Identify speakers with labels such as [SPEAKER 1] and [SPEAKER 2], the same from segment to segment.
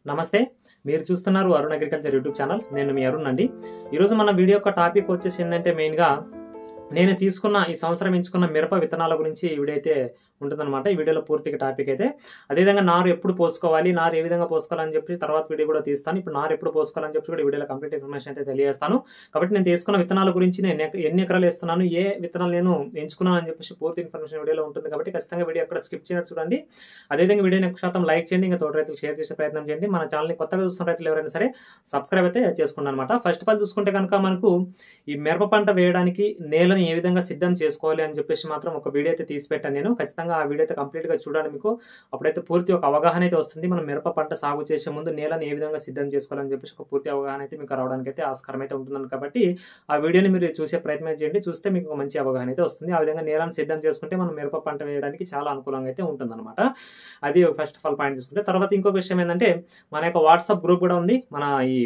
[SPEAKER 1] నమస్తే. మీరు చూస్తున్నారు అరుణ్ అగ్రికల్చర్ యూట్యూబ్ ఛానల్. నేను మీ అరుణ్ అండి. ఈరోజు మన వీడియో యొక్క టాపిక్ వచ్చేసి ఏంటంటే మెయిన్గా నేను తీసుకున్న ఈ సంవత్సరం ఎంచుకున్న మిరప విత్తనాల గురించి ఈ వీడియో అయితే ఉంటుందన్నమాట. ఈ వీడియోలో పూర్తిగా టాపిక్ అయితే అదేవిధంగా నారు ఎప్పుడు పోసుకోవాలి, నారు ఏ విధంగా పోసుకోవాలని చెప్పి తర్వాత వీడియో కూడా తీస్తాను. ఇప్పుడు నారు ఎప్పుడు పోసుకోవాలని చెప్పి కూడా వీడియోలో కంప్లీట్ ఇన్ఫర్మేషన్ అయితే తెలియజేస్తాను. కాబట్టి నేను తీసుకున్న విత్తనాల గురించి నేను ఎన్ని ఎకరాలు వేస్తున్నాను, ఏ విత్తనాలు నేను ఎంచుకున్నాను అని చెప్పేసి పూర్తి ఇన్ఫర్మేషన్ వీడియోలో ఉంటుంది. కాబట్టి ఖచ్చితంగా వీడియో ఎక్కడ స్కిప్ చేయడం చూడండి. అదేవిధంగా వీడియోని ఎక్కువ శాతం లైక్ చేయండి, ఇంకా తోట రైతులు షేర్ చేసే ప్రయత్నం చేయండి. మన ఛానల్ని కొత్తగా చూస్తున్న రైతులు ఎవరైనా సరే సబ్స్క్రైబ్ అయితే చేసుకున్నాను అనమాట. ఫస్ట్ ఆఫ్ ఆల్ చూసుకుంటే కనుక మనకు ఈ మిరప పంట వేయడానికి నేలని ఏ విధంగా సిద్ధం చేసుకోవాలి అని చెప్పేసి మాత్రం ఒక వీడియో అయితే తీసి పెట్టాను నేను. ఖచ్చితంగా ఆ వీడియో అయితే కంప్లీట్గా చూడండి. మీకు అప్పుడైతే పూర్తి ఒక అవగాహన అయితే వస్తుంది. మనం మిరప పంట సాగు చేసే ముందు నేలని ఏ విధంగా సిద్ధం చేసుకోవాలని చెప్పేసి ఒక పూర్తి అవగాహన అయితే మీకు రావడానికి అయితే ఆస్కారం అయితే ఉంటుందని. కాబట్టి ఆ వీడియోని మీరు చూసే ప్రయత్నం చేయండి. చూస్తే మీకు ఒక మంచి అవగాహన అయితే వస్తుంది. ఆ విధంగా నేలను సిద్ధం చేసుకుంటే మనం మిరప పంట వేయడానికి చాలా అనుకూలంగా అయితే ఉంటుందన్నమాట. అది ఫస్ట్ ఆఫ్ ఆల్ పాయింట్ తీసుకుంటే, తర్వాత ఇంకొక విషయం ఏంటంటే మన యొక్క వాట్సాప్ గ్రూప్ కూడా ఉంది. మన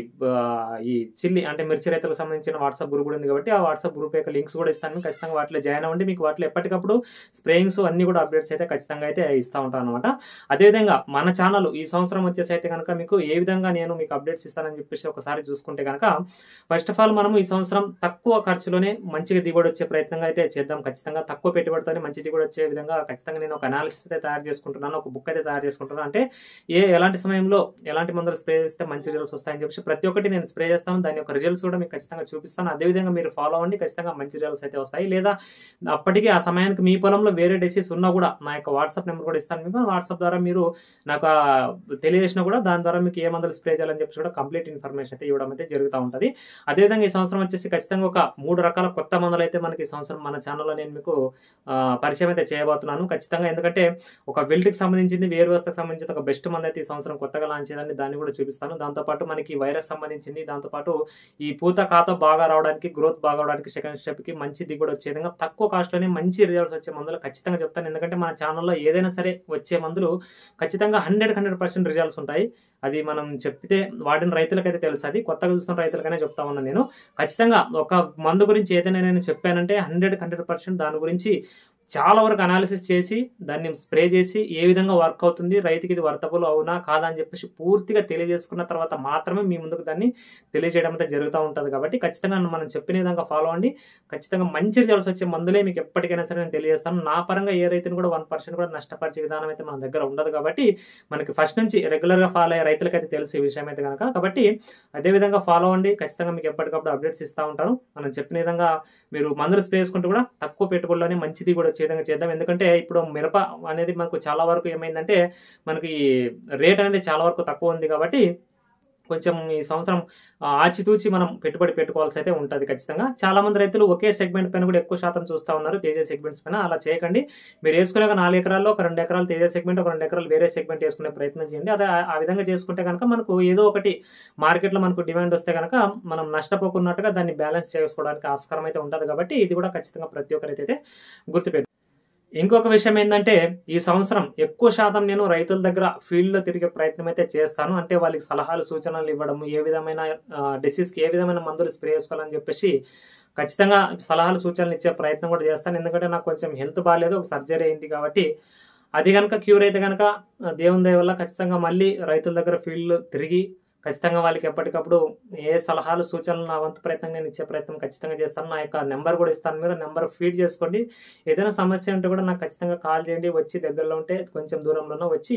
[SPEAKER 1] ఈ చిల్లి అంటే మిర్చి రైతులకు సంబంధించిన వాట్సాప్ గ్రూప్ కూడా ఉంది. కాబట్టి ఆ వాట్సాప్ గ్రూప్ యొక్క లింక్స్ కూడా ఇస్తాను. ఖచ్చితంగా వాటిలో జాయిన్ అవ్వండి. మీకు వాటిలో ఎప్పటికప్పుడు స్ప్రేయింగ్స్ అన్ని కూడా అప్డేట్స్ అయితే ఖచ్చితంగా అయితే ఇస్తూ ఉంటాను అనమాట. అదేవిధంగా మన ఛానల్ ఈ సంవత్సరం వచ్చేసి అయితే కనుక మీకు ఏ విధంగా నేను మీకు అప్డేట్స్ ఇస్తానని చెప్పేసి ఒకసారి చూసుకుంటే కనుక ఫస్ట్ ఆఫ్ ఆల్ మనము ఈ సంవత్సరం తక్కువ ఖర్చులోనే మంచిగా దిగుబడి వచ్చే ప్రయత్నంగా అయితే చేద్దాం. ఖచ్చితంగా తక్కువ పెట్టుబడితోనే మంచి దిగుబడి వచ్చే విధంగా ఖచ్చితంగా నేను ఒక అనాలిసిస్ అయితే తయారు చేసుకుంటున్నాను, ఒక బుక్ అయితే తయారు చేసుకుంటున్నాను. అంటే ఎలాంటి సమయంలో ఎలాంటి మందులు స్ప్రే చేస్తే మంచి రిజల్ట్స్ వస్తాయని చెప్పి ప్రతి ఒక్కటి నేను స్ప్రే చేస్తాను. దాని యొక్క రిజల్ట్స్ కూడా మీకు ఖచ్చితంగా చూపిస్తాను. అదేవిధంగా మీరు ఫాలో అవ్వండి, ఖచ్చితంగా మంచి రిజల్ట్స్ అయితే వస్తాయి. లేదా అప్పటికి ఆ సమయానికి మీ పొలంలో వేరే డిసీజ్ ఉన్నా కూడా నా యొక్క వాట్సాప్ నెంబర్ కూడా ఇస్తాను మీకు. వాట్సాప్ ద్వారా మీరు నాకు తెలియజేసినా కూడా దాని ద్వారా మీకు ఏ మందులు స్ప్రే చేయాలని చెప్పి కూడా కంప్లీట్ ఇన్ఫర్మేషన్ అయితే ఇవ్వడం అయితే జరుగుతూ ఉంటుంది. అదేవిధంగా ఈ సంవత్సరం వచ్చేసి ఖచ్చితంగా ఒక 3 రకాల కొత్త మందులు అయితే మనకి ఈ సంవత్సరం మన ఛానల్లో నేను మీకు పరిచయం అయితే చేయబోతున్నాను. ఖచ్చితంగా ఎందుకంటే ఒక విల్ట్కి సంబంధించింది, వేరు వ్యవస్థకు సంబంధించిన ఒక బెస్ట్ మంది అయితే ఈ సంవత్సరం కొత్తగా లాంచ్ చేయాలని దాన్ని కూడా చూపిస్తాను. దాంతోపాటు మనకి వైరస్ సంబంధించింది, దాంతోపాటు ఈ పూత ఖాత బాగా రావడానికి, గ్రోత్ బాగా రావడానికి, సెకండ్ స్టెప్కి మంచి దిగుబడి వచ్చే విధంగా తక్కువ కాస్ట్లోనే మంచి రిజల్ట్స్ వచ్చే మందులు ఖచ్చితంగా చెప్తాను. ఎందుకంటే మన ఛానల్లో ఏదైనా సరే వచ్చే మందులు ఖచ్చితంగా 100% రిజల్ట్స్ ఉంటాయి. అది మనం చెప్తే వాడిన రైతులకైతే తెలుసు. అది కొత్తగా చూస్తున్న రైతులకైనా చెప్తా ఉన్నాను నేను. ఖచ్చితంగా ఒక మందు గురించి ఏదైనా నేను చెప్పానంటే 100% దాని గురించి చాలా వరకు అనాలిసిస్ చేసి దాన్ని స్ప్రే చేసి ఏ విధంగా వర్క్ అవుతుంది, రైతుకి ఇది వర్తబుల్ అవునా కాదా అని చెప్పేసి పూర్తిగా తెలియజేసుకున్న తర్వాత మాత్రమే మీ ముందుకు దాన్ని తెలియజేయడం అయితే జరుగుతూ ఉంటుంది. కాబట్టి ఖచ్చితంగా మనం చెప్పిన విధంగా ఫాలో అవ్వండి. ఖచ్చితంగా మంచి రిజల్ట్స్ వచ్చే మందులే మీకు ఎప్పటికైనా సరే నేను తెలియజేస్తాను. నా పరంగా ఏ రైతుని కూడా 1% కూడా నష్టపరిచే విధానం అయితే మన దగ్గర ఉండదు. కాబట్టి మనకి ఫస్ట్ నుంచి రెగ్యులర్గా ఫాలో అయ్యే రైతులకైతే తెలుసు ఈ విషయం అయితే కనుక. కాబట్టి అదేవిధంగా ఫాలో అవ్వండి. ఖచ్చితంగా మీకు ఎప్పటికప్పుడు అప్డేట్స్ ఇస్తూ ఉంటాను. మనం చెప్పిన విధంగా మీరు మందులు స్ప్రే చేసుకుంటూ కూడా తక్కువ పెట్టుబడిలోనే మంచిది కూడా వచ్చే విధంగా చేద్దాం. ఎందుకంటే ఇప్పుడు మిరప అనేది మనకు చాలా వరకు ఏమైందంటే మనకి రేట్ అనేది చాలా వరకు తక్కువ ఉంది. కాబట్టి కొంచెం ఈ సంవత్సరం ఆచితూచి మనం పెట్టుబడి పెట్టుకోవాల్సి అయితే ఉంటుంది. ఖచ్చితంగా చాలా మంది రైతులు ఒకే సెగ్మెంట్ పైన కూడా ఎక్కువ శాతం చూస్తూ ఉన్నారు, తేజ సెగ్మెంట్స్ పైన. అలా చేయకండి. మీరు వేసుకునే 4 ఎకరాల్లో ఒక 2 ఎకరాలు తేజ సెగ్మెంట్, ఒక 2 ఎకరాలు వేరే సెగ్మెంట్ వేసుకునే ప్రయత్నం చేయండి. అదే ఆ విధంగా చేసుకుంటే కనుక మనకు ఏదో ఒకటి మార్కెట్లో మనకు డిమాండ్ వస్తే కనుక మనం నష్టపోకున్నట్టుగా దాన్ని బ్యాలెన్స్ చేసుకోవడానికి ఆస్కారం అయితే ఉంటుంది. కాబట్టి ఇది కూడా ఖచ్చితంగా ప్రతి ఒక్కరైతే గుర్తుపెట్టు. ఇంకొక విషయం ఏంటంటే ఈ సంవత్సరం ఎక్కువ శాతం నేను రైతుల దగ్గర ఫీల్డ్లో తిరిగే ప్రయత్నం అయితే చేస్తాను. అంటే వాళ్ళకి సలహాలు సూచనలు ఇవ్వడం, ఏ విధమైన డిసీజ్కి ఏ విధమైన మందులు స్ప్రే చేసుకోవాలని చెప్పేసి ఖచ్చితంగా సలహాలు సూచనలు ఇచ్చే ప్రయత్నం కూడా చేస్తాను. ఎందుకంటే నాకు కొంచెం హెల్త్ బాగాలేదు, ఒక సర్జరీ అయింది. కాబట్టి అది కనుక క్యూర్ అయితే కనుక దేవుని దయ వల్ల ఖచ్చితంగా మళ్ళీ రైతుల దగ్గర ఫీల్డ్లో తిరిగి ఖచ్చితంగా వాళ్ళకి ఎప్పటికప్పుడు ఏ సలహాలు సూచనలు నా వంతు ప్రయత్నం నేను ఇచ్చే ప్రయత్నం ఖచ్చితంగా చేస్తాను. నా యొక్క నెంబర్ కూడా ఇస్తాను, మీరు నెంబర్ ఫీడ్ చేసుకోండి. ఏదైనా సమస్య ఉంటే కూడా నాకు ఖచ్చితంగా కాల్ చేయండి. వచ్చి దగ్గరలో ఉంటే కొంచెం దూరంలోనో వచ్చి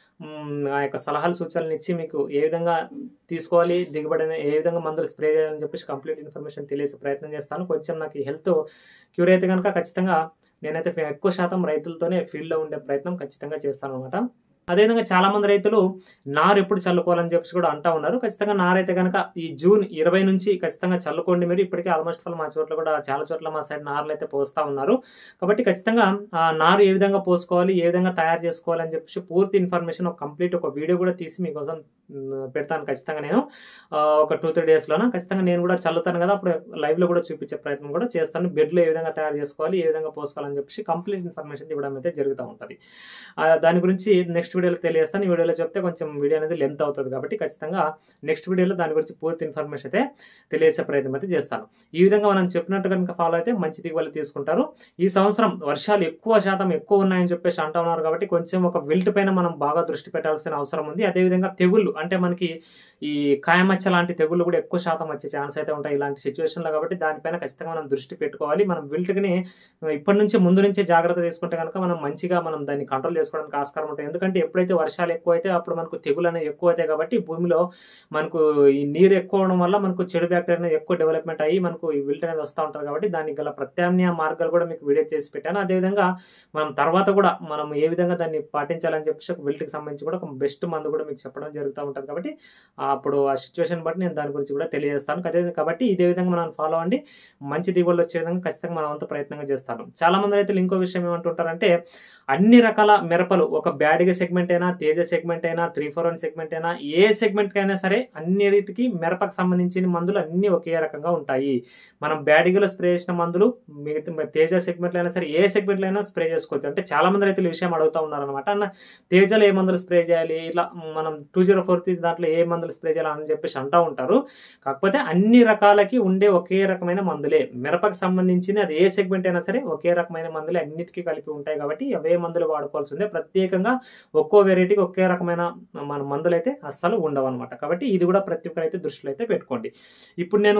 [SPEAKER 1] ఆ యొక్క సలహాలు సూచనలు ఇచ్చి మీకు ఏ విధంగా తీసుకోవాలి, దిగుబడి ఏ విధంగా మందులు స్ప్రే చేయాలని చెప్పేసి కంప్లీట్ ఇన్ఫర్మేషన్ తెలియజేసే ప్రయత్నం చేస్తాను. కొంచెం నాకు హెల్త్ క్యూర్ అయితే కనుక ఖచ్చితంగా నేనైతే ఎక్కువ శాతం రైతులతోనే ఫీల్డ్లో ఉండే ప్రయత్నం ఖచ్చితంగా చేస్తాను అనమాట. అదేవిధంగా చాలా మంది రైతులు నారు ఎప్పుడు చల్లుకోవాలని చెప్పి కూడా అంటూ ఉన్నారు. ఖచ్చితంగా నారైతే కనుక ఈ జూన్ 20 నుంచి ఖచ్చితంగా చల్లుకోండి. మీరు ఇప్పటికే ఆల్మోస్ట్ మా చోట్ల కూడా చాలా చోట్ల మా సైడ్ నార్లు అయితే పోస్తూ ఉన్నారు. కాబట్టి ఖచ్చితంగా ఆ నారు ఏ విధంగా పోసుకోవాలి, ఏ విధంగా తయారు చేసుకోవాలి అని చెప్పేసి పూర్తి ఇన్ఫర్మేషన్ కంప్లీట్ ఒక వీడియో కూడా తీసి మీకోసం పెడతాను. ఖచ్చితంగా నేను ఒక 2-3 డేస్లోన ఖచ్చితంగా నేను కూడా చల్లుతాను కదా, అప్పుడు లైవ్లో కూడా చూపించే ప్రయత్నం కూడా చేస్తాను. బెడ్లో ఏ విధంగా తయారు చేసుకోవాలి, ఏ విధంగా పోసుకోవాలని చెప్పేసి కంప్లీట్ ఇన్ఫర్మేషన్ ఇవ్వడం అయితే జరుగుతూ ఉంటుంది. దాని గురించి నెక్స్ట్ వీడియోలో తెలియజేస్తాను. ఈ వీడియోలో చెప్తే కొంచెం వీడియో అనేది లెంత్ అవుతుంది కాబట్టి ఖచ్చితంగా నెక్స్ట్ వీడియోలో దాని గురించి పూర్తి ఇన్ఫర్మేషన్ అయితే తెలియజేసే ప్రయత్నం అయితే చేస్తాను. ఈ విధంగా మనం చెప్పినట్టు కనుక ఫాలో అయితే మంచి దిగుబడి తీసుకుంటారు. ఈ సంవత్సరం వర్షాలు ఎక్కువ శాతం ఎక్కువ ఉన్నాయని చెప్పేసి అంటూ ఉన్నారు కాబట్టి కొంచెం ఒక విల్ట్ పైన మనం బాగా దృష్టి పెట్టాల్సిన అవసరం ఉంది. అదేవిధంగా తెగుళ్ళు అంటే మనకి ఈ కాయమచ్చ లాంటి తెగుళ్ళు కూడా ఎక్కువ శాతం వచ్చే ఛాన్స్ అయితే ఉంటాయి ఇలాంటి సిచ్యువేషన్లో కాబట్టి దానిపైన ఖచ్చితంగా మనం దృష్టి పెట్టుకోవాలి. మనం విల్ట్ని ఇప్పటి నుంచి ముందు నుంచే జాగ్రత్త తీసుకుంటే కనుక మనం మంచిగా మనం దాన్ని కంట్రోల్ చేసుకోవడానికి ఆస్కారం ఉంటుంది. ఎందుకంటే ఎప్పుడైతే వర్షాలు ఎక్కువ అయితే అప్పుడు మనకు తెగులు అనేవి ఎక్కువ అవుతాయి కాబట్టి భూమిలో మనకు ఈ నీరు ఎక్కువ అవడం వల్ల మనకు చెడు బ్యాక్టీరియా అనేది ఎక్కువ డెవలప్మెంట్ అయ్యి మనకు ఈ విల్ట్ అనేది వస్తూ ఉంటుంది. కాబట్టి దానికి గల ప్రత్యామ్నాయ మార్గాలు కూడా మీకు వీడియో చేసి పెట్టాను. అదేవిధంగా మనం తర్వాత కూడా మనం ఏ విధంగా దాన్ని పాటించాలని చెప్పేసి ఒక విల్ట్కి సంబంధించి కూడా ఒక బెస్ట్ మందు కూడా మీకు చెప్పడం జరుగుతూ ఉంటుంది. కాబట్టి అప్పుడు ఆ సిచ్యువేషన్ బట్టి నేను దాని గురించి కూడా తెలియజేస్తాను. కాబట్టి ఇదే విధంగా మనం ఫాలో అండి మంచి దిగుబడులు వచ్చే విధంగా ఖచ్చితంగా మనం అంత ప్రయత్నంగా చేస్తాను. చాలా మంది రైతులు ఇంకో విషయం ఏమంటుంటారంటే అన్ని రకాల మిరపలు ఒక బ్యాడిగ సెగ్మెంట్ అయినా తేజ సెగ్మెంట్ అయినా 341 సెగ్మెంట్ అయినా ఏ సెగ్మెంట్కి అయినా సరే అన్నిటికి మిరపకు సంబంధించిన మందులు అన్ని ఒకే రకంగా ఉంటాయి. మనం బ్యాడిగలో స్ప్రే చేసిన మందులు మిగతా తేజ సెగ్మెంట్లో అయినా సరే ఏ సెగ్మెంట్లో అయినా స్ప్రే చేసుకోవచ్చు. అంటే చాలా మంది రైతులు విషయం అడుగుతూ ఉన్నారనమాట. అన్న తేజలో ఏ మందులు స్ప్రే చేయాలి, ఇట్లా మనం 204 దాంట్లో ఏ మందులు స్ప్రే చేయాలి అని చెప్పేసి అంటూ ఉంటారు. కాకపోతే అన్ని రకాలకి ఉండే ఒకే రకమైన మందులే మిరపకు సంబంధించిన అది ఏ సెగ్మెంట్ అయినా సరే ఒకే రకమైన మందులే అన్నిటికీ కలిపి ఉంటాయి. కాబట్టి అవే మందులు వాడుకోవాల్సిందే. ప్రత్యేకంగా ఒక్కో వెరైటీకి ఒకే రకమైన మన మందులు అయితే అస్సలు ఉండవు అనమాట. కాబట్టి ఇది కూడా ప్రతి ఒక్కరైతే దృష్టిలో అయితే పెట్టుకోండి. ఇప్పుడు నేను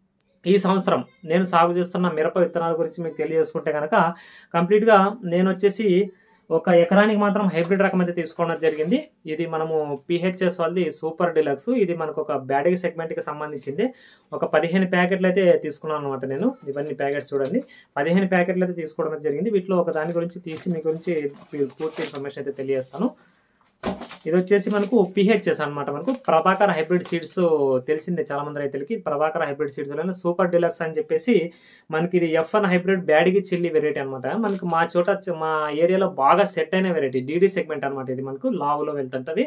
[SPEAKER 1] ఈ సంవత్సరం నేను సాగు చేస్తున్న మిరప విత్తనాల గురించి మీకు తెలియజేసుకుంటే కనుక కంప్లీట్గా నేను వచ్చేసి ఒక ఎకరానికి మాత్రం హైబ్రిడ్ రకం అయితే తీసుకోవడం జరిగింది. ఇది మనము పిహెచ్ఎస్ వాళ్ళది సూపర్ డిలక్స్. ఇది మనకు ఒక బ్యాడిగ సెగ్మెంట్కి సంబంధించింది. ఒక 15 ప్యాకెట్లు అయితే తీసుకున్నాను అనమాట. నేను ఇవన్నీ ప్యాకెట్స్ చూడండి 15 ప్యాకెట్లు అయితే తీసుకోవడం జరిగింది. వీటిలో ఒక దాని గురించి తీసి మీ గురించి పూర్తి ఇన్ఫర్మేషన్ అయితే తెలియజేస్తాను. ఇది వచ్చేసి మనకు పిహెచ్ఎస్ అనమాట. మనకు ప్రభాకర్ హైబ్రిడ్ సీడ్స్ తెలిసిందే చాలా మంది రైతులకి. Prabhakar hybrid seeds super deluxe అని చెప్పేసి మనకి ఇది F1 hybrid Byadgi chilli variety అనమాట. మనకు మా చోట మా ఏరియాలో బాగా సెట్ అయిన వెరైటీ డీడీ సెగ్మెంట్ అనమాట. ఇది మనకు లావులో వెళ్తుంటది.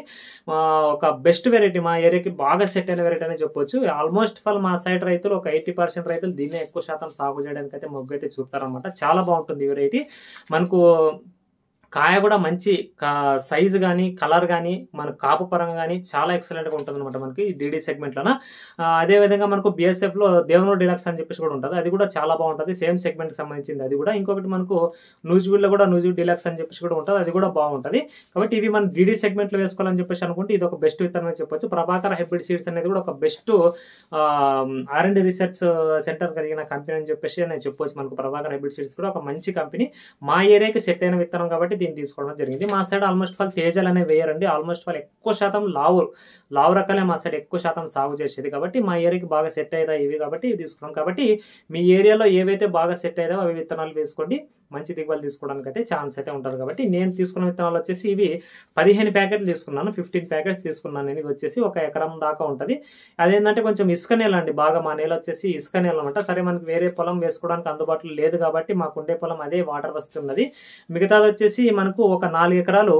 [SPEAKER 1] ఒక బెస్ట్ వెరైటీ మా ఏరియాకి బాగా సెట్ అయిన వెరైటీ అని చెప్పొచ్చు. ఆల్మోస్ట్ మా సైడ్ రైతులు ఒక 80% రైతులు దీన్నే ఎక్కువ శాతం సాగు చేయడానికి అయితే మొగ్గు అయితే చూపుతారనమాట. చాలా బాగుంటుంది ఈ వెరైటీ. మనకు కాయ కూడా మంచి సైజు కానీ కలర్ కానీ మనకు కాపు పరంగా కానీ చాలా ఎక్సలెంట్గా ఉంటుంది అనమాట మనకి డీడీ సెగ్మెంట్లోన. అదేవిధంగా మనకు బిఎస్ఎఫ్లో దేవనూరు డిలక్స్ అని చెప్పేసి కూడా ఉంటుంది. అది కూడా చాలా బాగుంటుంది. సేమ్ సెగ్మెంట్కి సంబంధించింది అది కూడా. ఇంకొకటి మనకు నూజివీడ్లో కూడా నూజివీడ్ డిలక్స్ అని చెప్పేసి కూడా ఉంటుంది. అది కూడా బాగుంటుంది. కాబట్టి ఇవి మనం డీడీ సెగ్మెంట్లో వేసుకోవాలని చెప్పేసి అనుకుంటే ఇది ఒక బెస్ట్ విత్తనం అని చెప్పొచ్చు. ప్రభాకర్ హైబ్రిడ్ సీడ్స్ అనేది కూడా ఒక బెస్ట్ R&D రీసెర్చ్ సెంటర్ కలిగిన కంపెనీ అని చెప్పేసి నేను చెప్పొచ్చు. మనకు ప్రభాకర్ హైబ్రిడ్ సీడ్స్ కూడా ఒక మంచి కంపెనీ. మా ఏరియాకి సెట్ అయిన విత్తనం కాబట్టి దీన్ని తీసుకోవడం జరిగింది. మా సైడ్ ఆల్మోస్ట్ తేజలు అనేవి వేయరండి. ఆల్మోస్ట్ ఎక్కువ శాతం లావు రకాలే మా సైడ్ ఎక్కువ శాతం సాగు చేసేది. కాబట్టి మా ఏరియాకి బాగా సెట్ అవుతాయి ఇవి. కాబట్టి ఇవి తీసుకున్నాం. కాబట్టి మీ ఏరియాలో ఏవైతే బాగా సెట్ అవుతాయో అవి విత్తనాలు వేసుకోండి. మంచి దిగుబడి తీసుకోవడానికి అయితే ఛాన్స్ అయితే ఉంటుంది. కాబట్టి నేను తీసుకున్న విత్తనాలు వచ్చేసి ఇవి 15 ప్యాకెట్లు తీసుకున్నాను. 15 ప్యాకెట్స్ తీసుకున్నాను నేను. ఇది వచ్చేసి ఒక ఎకరం దాకా ఉంటుంది. అదేంటంటే కొంచెం ఇసుక నేల అండి. బాగా మా నేల వచ్చేసి ఇసుక నేల అనమాట. సరే మనకి వేరే పొలం వేసుకోవడానికి అందుబాటులో లేదు కాబట్టి మాకు ఉండే పొలం అదే వాటర్ వస్తున్నది. మిగతాది వచ్చేసి మనకు ఒక 4 ఎకరాలు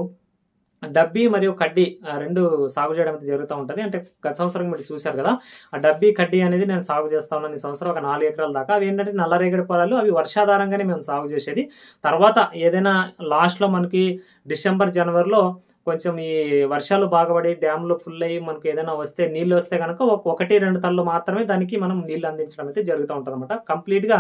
[SPEAKER 1] డబ్బీ మరియు కడ్డీ రెండు సాగు చేయడం అయితే జరుగుతూ ఉంటుంది. అంటే గత సంవత్సరం మీరు చూశారు కదా, ఆ డబ్బీ కడ్డీ అనేది నేను సాగు చేస్తా ఉన్నాను ఈ సంవత్సరం ఒక 4 ఎకరాల దాకా. అవి ఏంటంటే నల్లరేగడి పొలాలు. అవి వర్షాధారంగానే మేము సాగు చేసేది. తర్వాత ఏదైనా లాస్ట్లో మనకి డిసెంబర్ జనవరిలో కొంచెం ఈ వర్షాలు బాగా పడి డ్యామ్లో ఫుల్ అయ్యి మనకు ఏదైనా వస్తే నీళ్ళు వస్తే కనుక 1-2 తళ్ళు మాత్రమే దానికి మనం నీళ్ళు అందించడం అయితే జరుగుతూ ఉంటుంది అనమాట. కంప్లీట్గా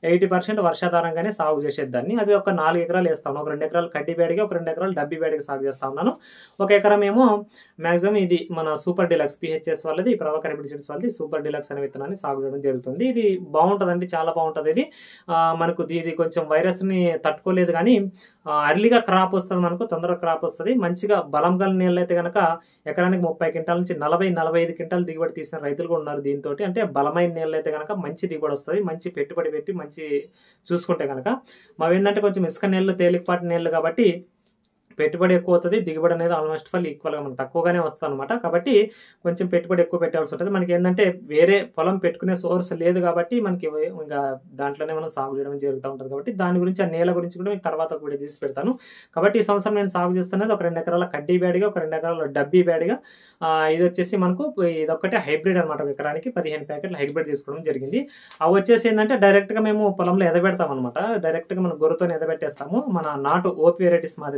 [SPEAKER 1] 80% వర్షాధారంగానే సాగు చేసేదాన్ని. అది ఒక 4 ఎకరాలు వేస్తాను. ఒక 2 ఎకరాలు కడ్డీ బ్యాడిగా, ఒక 2 ఎకరాలు డబ్బీ బ్యాడిగా సాగు చేస్తా ఉన్నాను. ఒక ఎకరం ఏమో మ్యాక్సిమం ఇది మన సూపర్ డిలక్స్ పిహెచ్ఎస్ వాళ్ళది, ప్రభాకర్ హైబ్రిడ్ సీడ్స్ వాళ్ళది సూపర్ డిలక్స్ అనే విత్తనాన్ని సాగు చేయడం జరుగుతుంది. ఇది బాగుంటుందండి, చాలా బాగుంటుంది. ఇది మనకు ఇది కొంచెం వైరస్ని తట్టుకోలేదు కానీ అర్లీగా క్రాప్ వస్తుంది. మనకు తొందరగా క్రాప్ వస్తుంది. మంచిగా బలం గల నీళ్ళు అయితే కనుక ఎకరానికి 30 క్వింటాల నుంచి 40-45 క్వింటాలు దిగుబడి తీసిన రైతులు కూడా ఉన్నారు దీంతో. అంటే బలమైన నీళ్ళు అయితే కనుక మంచి దిగుబడి వస్తుంది. మంచి పెట్టుబడి పెట్టి మంచి చూసుకుంటే కనుక మావి ఏంటంటే కొంచెం ఇసుక నీళ్ళు తేలికపాటి నీళ్ళు కాబట్టి పెట్టుబడి ఎక్కువ అవుతుంది. దిగుబడి అనేది ఆల్మోస్ట్ ఈక్వల్గా మనకు తక్కువగానే వస్తుంది అనమాట. కాబట్టి కొంచెం పెట్టుబడి ఎక్కువ పెట్టాల్సి ఉంటుంది. మనకి ఏంటంటే వేరే పొలం పెట్టుకునే సోర్స్ లేదు కాబట్టి మనకి ఇంకా దాంట్లోనే మనం సాగు చేయడం జరుగుతూ ఉంటుంది. కాబట్టి దాని గురించి ఆ నేల గురించి కూడా మీకు తర్వాత ఒక వీడియో తీసి పెడతాను. కాబట్టి ఈ సంవత్సరం నేను సాగు చేస్తున్నది ఒక 2 ఎకరాల కడ్డీ బ్యాడిగా, ఒక 2 ఎకరాల డబ్బీ బ్యాడిగా. ఇది వచ్చేసి మనకు ఇదొక్కటే హైబ్రిడ్ అనమాట. ఒక ఎకరానికి 15 ప్యాకెట్లు హైబ్రిడ్ తీసుకోవడం జరిగింది. అవి వచ్చేసి ఏంటంటే డైరెక్ట్గా మేము పొలంలో ఎదబెడతాం అనమాట. డైరెక్ట్గా మనం గొర్రెతో ఎదబెట్టేస్తాము. మన నాటు ఓపీ వెరైటీస్ మాదిరిగా అవి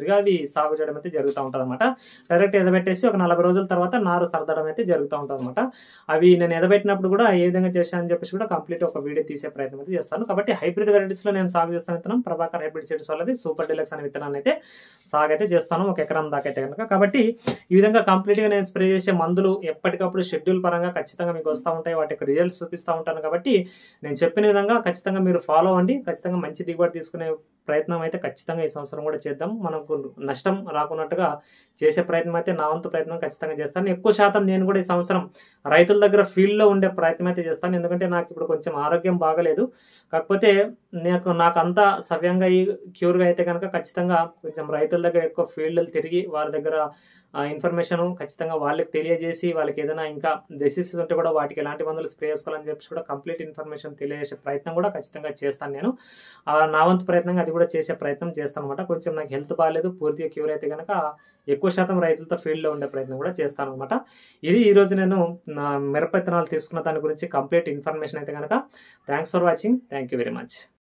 [SPEAKER 1] సాగు చేయడం అయితే జరుగుతూ ఉంటుంది అనమాట. డైరెక్ట్ ఎదబెట్టేసి ఒక 40 రోజుల తర్వాత నారు సర్దడం అయితే జరుగుతూ ఉంటుంది అనమాట. అవి నేను ఎదబెట్టినప్పుడు కూడా ఏ విధంగా చేశాను అని చెప్పేసి కూడా కంప్లీట్ ఒక వీడియో తీసే ప్రయత్నం అయితే చేస్తాను. కాబట్టి హైబ్రిడ్ వెరైటీస్లో నేను సాగు చేస్తాను విత్తనం ప్రభాకర్ హైబ్రిడ్ సీడ్స్ వాళ్ళది సూపర్ డీలక్స్ అనే విత్తనాన్ని అయితే సాగు అయితే చేస్తాను 1 ఎకరం దాకా అయితే కనుక. కాబట్టి ఈ విధంగా కంప్లీట్గా నేను స్ప్రే చేసే మందులు ఎప్పటికప్పుడు షెడ్యూల్ పరంగా ఖచ్చితంగా మీకు వస్తూ ఉంటాయి, వాటి యొక్క రిజల్ట్స్ చూపిస్తూ ఉంటాను. కాబట్టి నేను చెప్పిన విధంగా ఖచ్చితంగా మీరు ఫాలో అవ్వండి. ఖచ్చితంగా మంచి దిగుబడి తీసుకునే ప్రయత్నం అయితే ఖచ్చితంగా ఈ సంవత్సరం కూడా చేద్దాం. మనకు నష్టం రాకున్నట్టుగా చేసే ప్రయత్నం అయితే నా వంతు ప్రయత్నం ఖచ్చితంగా చేస్తాను. ఎక్కువ శాతం నేను కూడా ఈ సంవత్సరం రైతుల దగ్గర ఫీల్డ్లో ఉండే ప్రయత్నం అయితే చేస్తాను. ఎందుకంటే నాకు ఇప్పుడు కొంచెం ఆరోగ్యం బాగలేదు. కాకపోతే నాకు అంతా సవ్యంగా క్యూర్గా అయితే కనుక ఖచ్చితంగా కొంచెం రైతుల దగ్గర ఎక్కువ ఫీల్డ్లు తిరిగి వాళ్ళ దగ్గర ఇన్ఫర్మేషన్ ఖచ్చితంగా వాళ్ళకి తెలియజేసి వాళ్ళకి ఏదైనా ఇంకా డిసీజెస్ ఉంటే కూడా వాటికి ఎలాంటి మందులు స్ప్రే చేసుకోవాలని చెప్పి కూడా కంప్లీట్ ఇన్ఫర్మేషన్ తెలియజేసే ప్రయత్నం కూడా ఖచ్చితంగా చేస్తాను నేను. నా వంతు ప్రయత్నంగా అది కూడా చేసే ప్రయత్నం చేస్తాను అనమాట. కొంచెం నాకు హెల్త్ బాగాలేదు, పూర్తిగా క్యూర్ అయితే కనుక ఎక్కువ శాతం రైతులతో ఫీల్డ్లో ఉండే ప్రయత్నం కూడా చేస్తాను అనమాట. ఇది ఈరోజు నేను నా మిరప విత్తనాలు తీసుకున్న దాని గురించి కంప్లీట్ ఇన్ఫర్మేషన్ అయితే కనుక. Thanks for watching. Thank you very much.